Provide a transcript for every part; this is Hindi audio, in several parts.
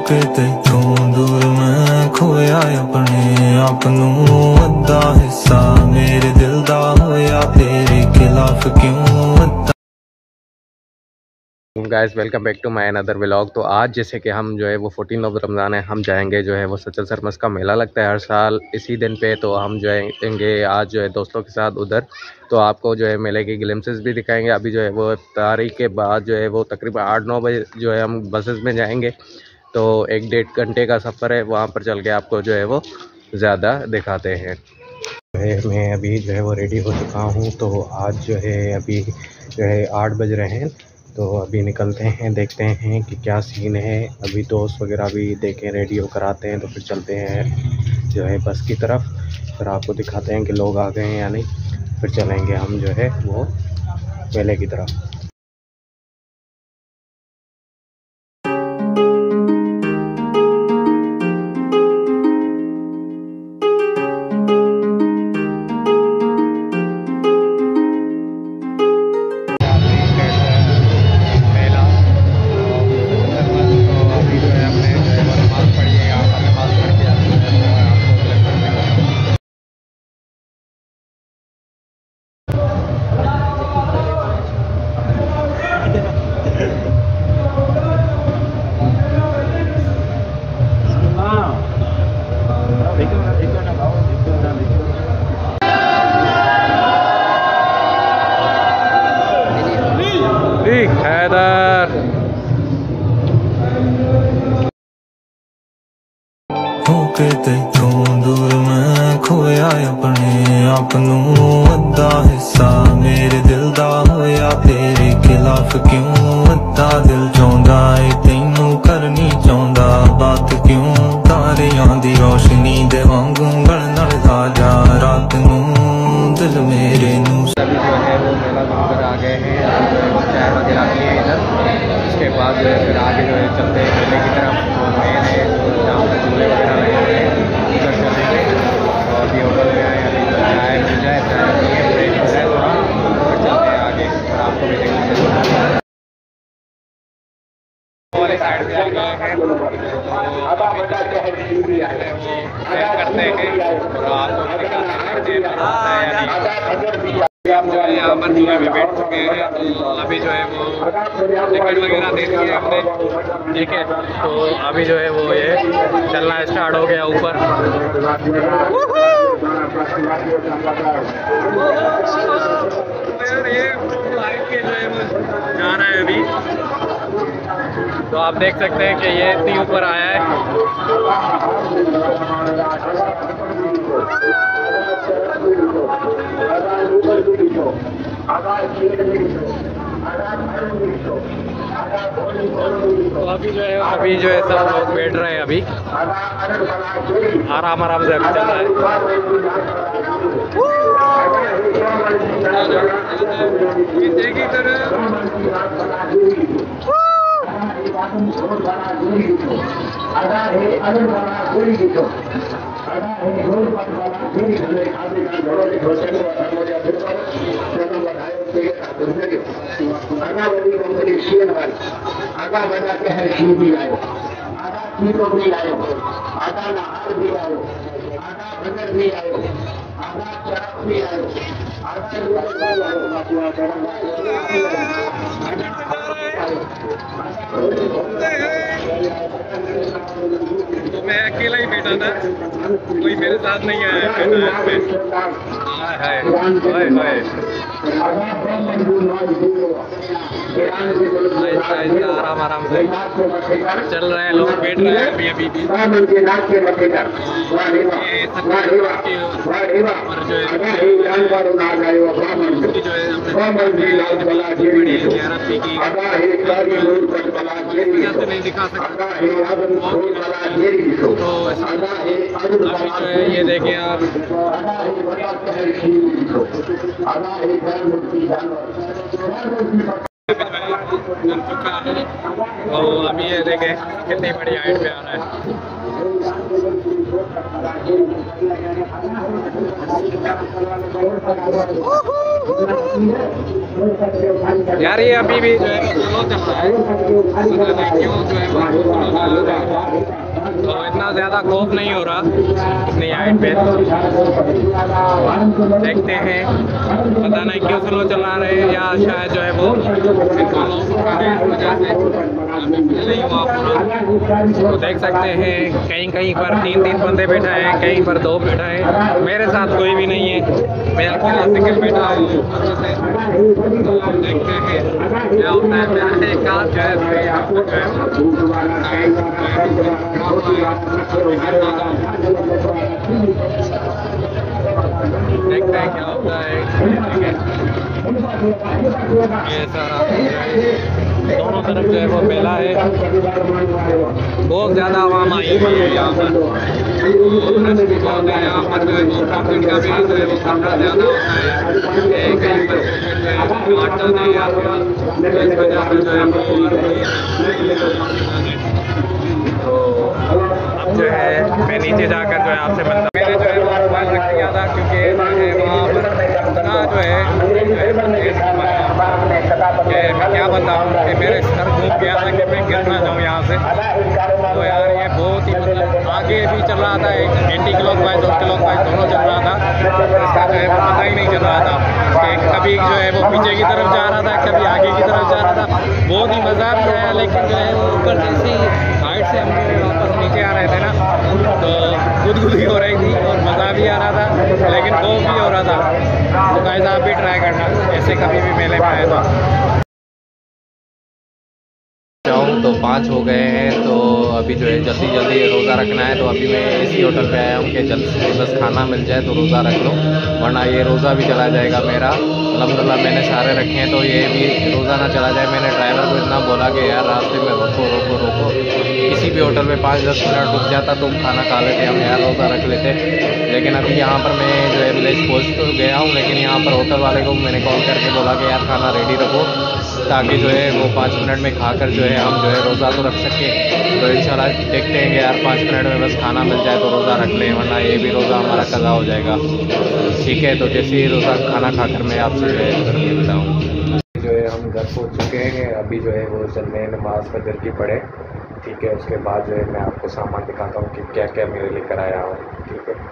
होके तैथों दूर मैं खोया अपने आप नू अद्धा हिस्सा मेरे दिल दा होया तेरे खिलाफ क्यों अद्धा। Guys welcome back to my another vlog. तो आज जैसे कि हम जो है वो 14 रमज़ान है, हम जाएंगे जो है वो सचल सरमस का मेला लगता है हर साल इसी दिन पे। तो हम जाएंगे आज जो है दोस्तों के साथ उधर। तो आपको जो है मेले की ग्लिम्सेस भी दिखाएंगे। अभी जो है वो तारीख के बाद जो है वो तकरीबन 8-9 बजे जो है हम बसेस में जाएंगे। तो 1-1.5 घंटे का सफ़र है, वहाँ पर चल के आपको जो है वो ज़्यादा दिखाते हैं। मैं अभी जो है वो रेडी हो चुका हूँ। तो आज जो है अभी जो है 8 बज रहे हैं। तो अभी निकलते हैं, देखते हैं कि क्या सीन है। अभी दोस्त वगैरह भी देखें रेडी होकर आते हैं तो फिर चलते हैं जो है बस की तरफ। फिर आपको दिखाते हैं कि लोग आ गए हैं या नहीं, फिर चलेंगे हम जो है वो मेले की तरफ। हैदर होके तैथों दूर मैं खोया अपने आप नू अद्धा हिस्सा मेरे दिल दा होया तेरे खिलाफ क्यों अद्धा दिल चाहुंदा है तैनू करनी चाहुंदा बात क्यों तारियां दी रोशनी दे वांगू गलना ताजा रात नू दिल मेरे नू। अभी जो है वो मेला घूमकर आ गए हैं, चाय वगैरह पिए इधर। उसके बाद जो है फिर आगे जो है चलते हैं मेले की तरफ। मेन है जहाँ पर झूले वगैरह लगे हुए हैं उधर चलेंगे। और अभी होटल में आए, अभी चाय मिल जाए, चाय पिए फ्रेश हो जाए थोड़ा, फिर चलते हैं आगे और आपको भी देखेंगे। वाले साइड में आ गए हैं तो करते हैं और आपको दिखाते हैं। हम जो है यहाँ पर जो है बैठ चुके हैं। तो अभी जो है वो टिकट वगैरह दे दिए हमने, ठीक है। तो अभी जो है वो ये चलना स्टार्ट हो गया ऊपर। ये लाइट के जो है वो जा रहा है अभी। तो आप देख सकते हैं कि ये इतनी ऊपर आया है। तो अभी जो है सब लोग बैठ रहे हैं, अभी आराम आराम से अभी चल रहा आगा बना के है शी भी आयो, आगा कीटो भी आयो, आगा नहार भी आयो, आगा बदर भी आयो, आगा चरक भी आयो, आगा लूट भी आयो, मकुआ चरक भी आयो। तो मैं अकेला ही बैठा था, कोई मेरे साथ नहीं आया। आराम आराम से चल रहे हैं लोग, बैठ रहे हैं अभी अभी भी। नहीं दिखा सकता तो ये देखें आप। चल चुका है तो अभी ये देखें कितनी बड़ी हाइट पे आ रहा है। यार ये अभी भी जो है स्लो चल रहा है, क्यों जो है वो स्लो चल रहा है, तो इतना ज़्यादा खौफ नहीं हो रहा इतनी हाइट पे। देखते हैं, पता नहीं क्यों स्लो चला रहे हैं, या शायद जो है वो इनको लॉस उठाने की वजह से नहीं हुआ पूरा। तो देख सकते हैं कहीं कहीं पर 3-3 बंदे बैठा है, कहीं पर 2 बैठा है, मेरे साथ कोई भी नहीं है, मैं अकेला सिंगल बैठा हूँ। तो देखते हैं क्या होता है। मेरा एक हाथ जो है यहाँ पर जो है देखते हैं क्या होता है। ये सारा दोनों तरफ जो है वो मेला है, बहुत ज़्यादा आवाम आई हुई है यहाँ पर, रश भी बहुत है यहाँ पर, जो है वो ट्रैफिक का भी जो है वो खतरा ज़्यादा होता है, कहीं पर ऑटो नहीं आता, तो इस वजह से जो है तो अब जो है मैं नीचे जाकर जो है आपसे मिलता। मैंने जो है वो मोबाइल रख दिया था, क्योंकि वहाँ पर इतना जो है मैं क्या बताऊँ कि मेरे सर घूम गया था कि मैं गिर ना जाऊँ यहाँ से। तो यार ये बहुत ही मतलब आगे भी चल रहा था, एक एंटी क्लॉकवाइज और क्लॉकवाइज दोनों चल रहा था, इसका जो है वो पता ही नहीं चल रहा था कि कभी जो है वो पीछे की तरफ जा रहा था, कभी आगे की तरफ जा रहा था। बहुत ही मज़ा भी आया, लेकिन जो है वो ऊपर जैसे ही हाइट से हम वापस नीचे आ रहे थे ना, तो गुदगुदी हो रही थी और मज़ा भी आ रहा था, लेकिन खौफ भी हो रहा था। तो गाइस आप भी ट्राई करना ऐसे कभी भी मेले में आए तो 5 हो गए हैं, तो अभी जो है जल्दी जल्दी रोज़ा रखना है। तो अभी मैं इसी होटल पे आया हूँ कि जल्दी से बस खाना मिल जाए तो रोज़ा रख लो, वरना ये रोज़ा भी चला जाएगा मेरा। अल्हम्दुलिल्लाह मैंने सारे रखे हैं, तो ये भी रोज़ा ना चला जाए। मैंने ड्राइवर को इतना बोला कि यार रास्ते में रोको रोको रोको, किसी भी होटल में 5-10 मिनट रुक जाता तो खाना खा लेते हम, यार रोज़ा रख लेते। लेकिन अभी यहाँ पर मैं जो है विलेज पहुँच तो गया हूँ, लेकिन यहाँ पर होटल वाले को मैंने कॉल करके बोला कि यार खाना रेडी रखो, ताकि जो है वो 5 मिनट में खाकर जो है हम जो है रोज़ा तो रख सके। तो इंशाल्लाह देखते हैं कि यार 5 मिनट में बस खाना मिल जाए तो रोज़ा रख लें, वरना ये भी रोज़ा हमारा कज़ा हो जाएगा। ठीक है, तो जैसे ही रोज़ा खाना खाकर मैं आपसे जो है घर मिलता हूँ। जो है हम घर पहुँच चुके हैं, अभी जो है वो चल रहे नमाज़ फजर की पढ़े। ठीक है, उसके बाद जो है मैं आपको सामान दिखाता हूँ कि क्या क्या मेरे लेकर आया हूँ। ठीक है,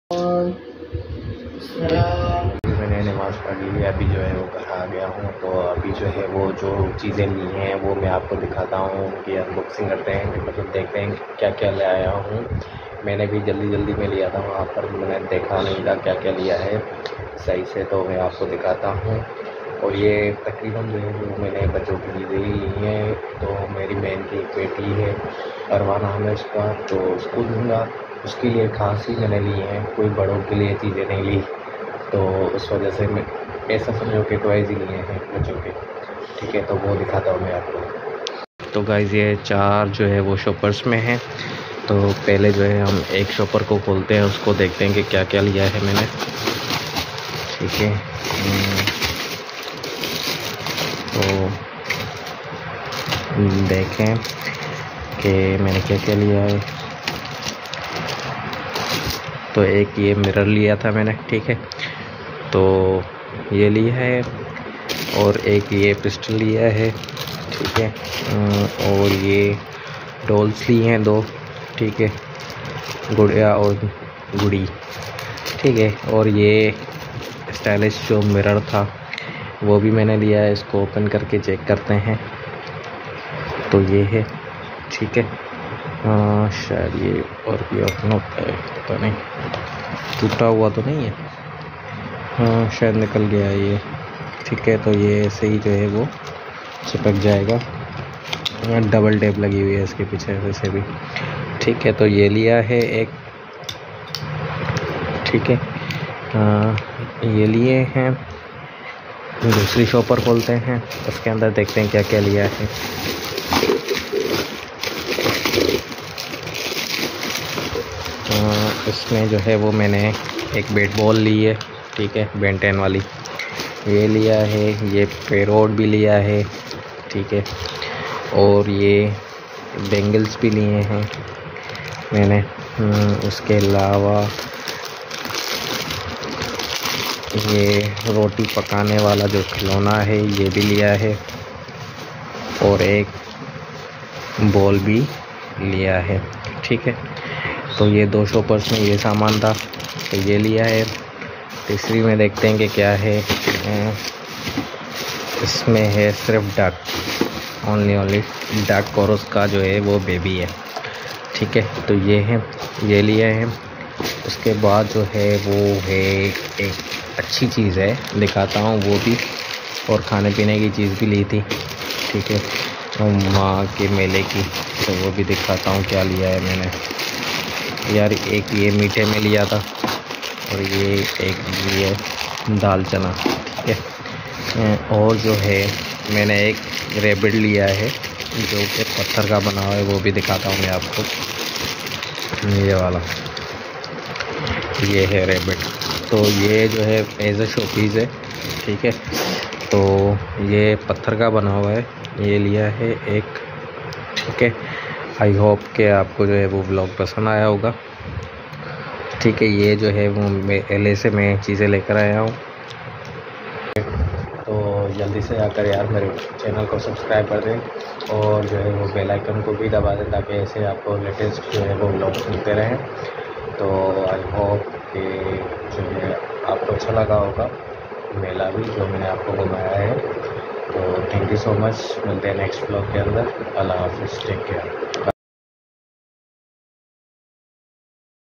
मैंने नमाज़ पढ़ ली, अभी जो है वो घर आ गया हूँ। तो अभी जो है वो जो चीज़ें ली हैं वो मैं आपको दिखाता हूँ, उनकी अनबॉक्सिंग करते हैं, मतलब देखते हैं क्या क्या ले आया हूँ। मैंने भी जल्दी जल्दी में लिया था, वहाँ पर मैंने देखा नहीं था क्या क्या लिया है सही से, तो मैं आपको दिखाता हूँ। और ये तकरीबन जो है वो मैंने बच्चों के लिए ली है। तो मेरी बहन की एक बेटी है, परवाना है उसका, तो उसको दूँगा, उसके लिए खास ही मैंने ली हैं, कोई बड़ों के लिए चीज़ें नहीं ली। तो उस वजह से मैं ऐसा समझो कि टॉयज़ ही लिए हैं बच्चों के। ठीक है, तो वो दिखाता हूँ मैं आपको। तो गाइस ये 4 जो है वो शॉपर्स में हैं। तो पहले जो है हम एक शॉपर को खोलते हैं, उसको देखते हैं कि क्या क्या लिया है मैंने। ठीक है, तो देखें कि मैंने क्या क्या लिया है। तो एक ये मिरर लिया था मैंने, ठीक है, तो ये लिया है, और एक ये पिस्टल लिया है, ठीक है, और ये डॉल्स लिए हैं 2, ठीक है, गुड़िया और गुड़ी, ठीक है, और ये स्टाइलिश जो मिरर था वो भी मैंने लिया है। इसको ओपन करके चेक करते हैं। तो ये है, ठीक है, शायद ये और भी ओपन होता है, पता नहीं, टूटा हुआ तो नहीं है, हाँ शायद निकल गया है ये। ठीक है, तो ये ऐसे ही जो है वो चिपक जाएगा, डबल टेप लगी हुई है इसके पीछे वैसे भी। ठीक है, तो ये लिया है एक, ठीक है, ये लिए हैं। दूसरी शॉपर खोलते हैं, उसके अंदर देखते हैं क्या क्या लिया है। इसमें जो है वो मैंने एक बैट बॉल ली है, ठीक है, बेन 10 वाली, ये लिया है, ये पेरोड भी लिया है, ठीक है, और ये बेंगल्स भी लिए हैं मैंने। उसके अलावा ये रोटी पकाने वाला जो खिलौना है ये भी लिया है, और एक बॉल भी लिया है। ठीक है, तो ये 2 शॉपर्स में ये सामान था, तो ये लिया है। तीसरी में देखते हैं कि क्या है। इसमें है सिर्फ डक, ओनली डक, और उसका जो है वो बेबी है। ठीक है, तो ये है, ये लिया है। उसके बाद जो है वो है एक अच्छी चीज़ है, दिखाता हूँ वो भी, और खाने पीने की चीज़ भी ली थी। ठीक है, माँ के मेले की, तो वो भी दिखाता हूँ क्या लिया है मैंने। यार एक ये मीठे में लिया था, और ये दाल चना। ठीक है, और जो है मैंने एक रैबिट लिया है जो कि पत्थर का बना हुआ है, वो भी दिखाता हूँ मैं आपको। ये वाला, ये है रैबिट। तो ये जो है एज अ शोपीस है। ठीक है, तो ये पत्थर का बना हुआ है, ये लिया है एक। ठीक है, आई होप कि आपको जो है वो ब्लॉग पसंद आया होगा। ठीक है, ये जो है वो LA से मैं चीज़ें लेकर आया हूँ। तो जल्दी से आकर यार मेरे चैनल को सब्सक्राइब कर दें, और जो है वो बेल आइकन को भी दबा दें, ताकि ऐसे आपको लेटेस्ट जो है वो ब्लॉग मिलते रहें। तो आई होप कि जो है आपको अच्छा लगा होगा मेला भी जो मैंने आपको घुमाया है। तो थैंक यू सो मच, मिलते हैं नेक्स्ट ब्लॉग के अंदर। अल्लाह हाफिज़, टेक केयर।